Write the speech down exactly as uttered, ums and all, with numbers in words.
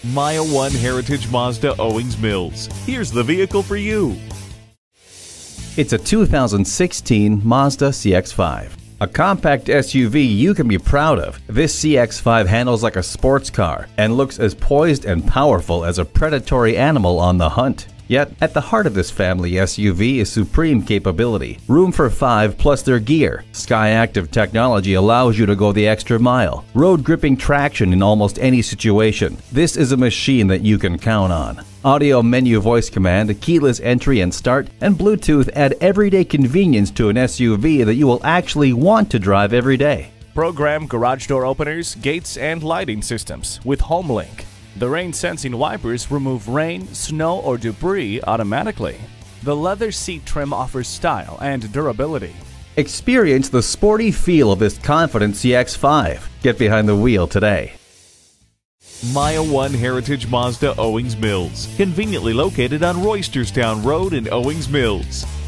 Mile one Heritage Mazda Owings Mills. Here's the vehicle for you. It's a two thousand sixteen Mazda C X five. A compact S U V you can be proud of. This C X five handles like a sports car and looks as poised and powerful as a predatory animal on the hunt. Yet, at the heart of this family S U V is supreme capability. Room for five plus their gear. Skyactiv technology allows you to go the extra mile. Road gripping traction in almost any situation. This is a machine that you can count on. Audio menu voice command, keyless entry and start, and Bluetooth add everyday convenience to an S U V that you will actually want to drive every day. Program garage door openers, gates, and lighting systems with HomeLink. The rain-sensing wipers remove rain, snow, or debris automatically. The leather seat trim offers style and durability. Experience the sporty feel of this confident C X five. Get behind the wheel today. Mile one Heritage Mazda Owings Mills. Conveniently located on Roysterstown Road in Owings Mills.